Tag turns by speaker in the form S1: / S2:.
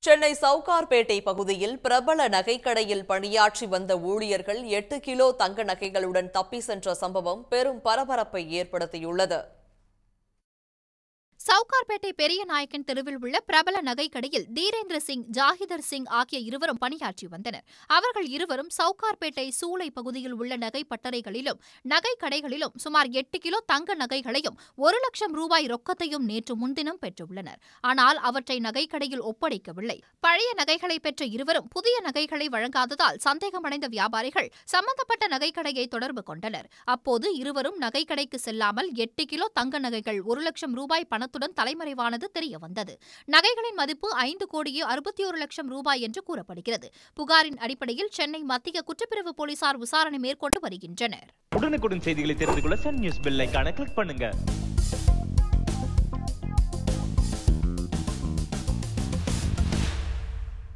S1: சென்னை சவுகார்பேட்டை பகுதியில் பிரபல நகைக்கடையில் பணியாற்றி வந்த ஊழியர்கள் 8 கிலோ தங்க நகைகளுடன் தப்பி சென்ற சம்பவம் பெரும் பரபரப்பை ஏற்படுத்தியுள்ளது.
S2: சவுகார்பேட்டை பெரிய நாயக்கன் தெருவில் உள்ள பிரபல நகைக்கடையில் தீரேந்திர சிங், ஜாகிதர் சிங் ஆகிய இருவரும் பணியாற்றி வந்தனர். அவர்கள் இருவரும் சவுகார்பேட்டை சூளை பகுதியில் உள்ள நகை பட்டறைகளிலும் நகைக்கடைகளிலும் சுமார் 8 கிலோ தங்க நகைகளையும் 1 லட்சம் ரூபாய் ரொக்கத்தையும் நேற்று முன்தினம் பெற்றுள்ளனர். ஆனால் அவற்றை நகைக்கடையில் ஒப்படைக்கவில்லை. பழைய நகைகளை பெற்ற இருவரும் புதிய நகைகளை வழங்காததால் சந்தேகமடைந்த வியாபாரிகள் சம்பந்தப்பட்ட நகைக்கடையை தொடர்பு கொண்டனர். அப்போது இருவரும் நகைக்கடைக்கு செல்லாமல் 8 கிலோ தங்க நகைகள் 1 லட்சம் ரூபாய் பணத்துடன் தலைமறைவானது தெரியவந்தது. நகைகளின் மதிப்பு 5 கோடியே 61 லட்சம் ரூபாய் என்று கூறப்படுகிறது. புகாரின் அடிப்படையில் சென்னை மத்திய குற்றப்பிரிவு போலீசார் விசாரணை மேற்கொண்டு வருகின்றனர்.
S3: உடனுக்குடன் செய்திகளை தெரிந்து கொள்ள சன் நியூஸ் பெல் ஐகானை கிளிக் பண்ணுங்க.